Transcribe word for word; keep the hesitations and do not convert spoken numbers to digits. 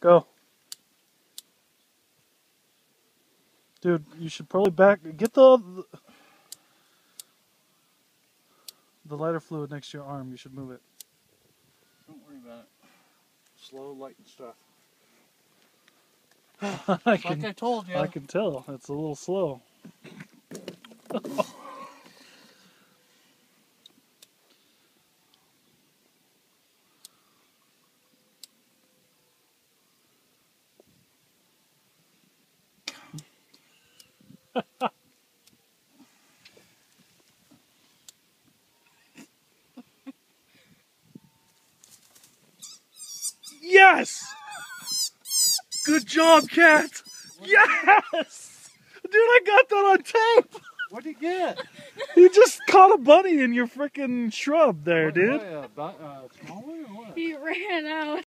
Go. Dude, you should probably back... Get the... The lighter fluid next to your arm. You should move it. Don't worry about it. Slow, light, and stuff. I Just can, like I told you. I can tell. It's a little slow. Yes! Good job, Cat! Yes! Dude, I got that on tape! What'd you get? You just caught a bunny in your freaking shrub there, What, dude. what, uh, bu- uh, small one or what? He ran out.